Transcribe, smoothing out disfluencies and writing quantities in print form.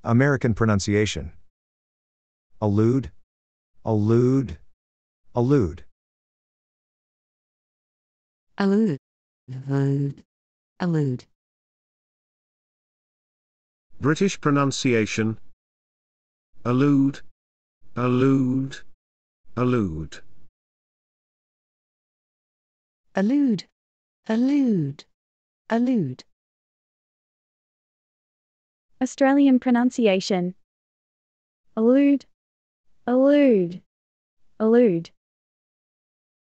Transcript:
American pronunciation. Allude, allude, allude. Allude, allude, allude. British pronunciation. Allude, allude, allude. Allude, allude, allude. Australian pronunciation. Allude, allude, allude.